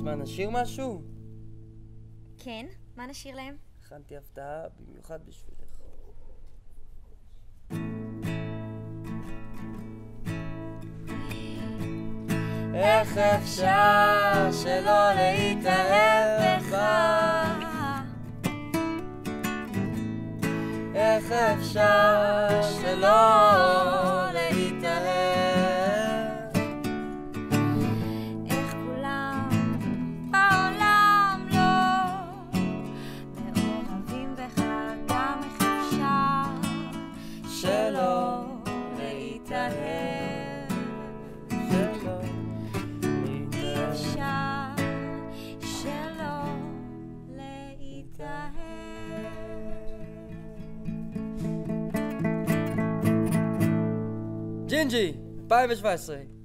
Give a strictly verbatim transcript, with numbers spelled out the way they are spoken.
אז מה, נשיר משהו? כן, מה נשיר להם? הכנתי הפתעה במיוחד בשבילך. איך אפשר שלא להתאהב בך? איך אפשר שלא להתאהב? איך כולם בעולם לא מאוהבים בך, גם איך אפשר שלא להתאהב? שלא אפשר שלא להתאהב. ג'ינג'י, אלפיים שבע עשרה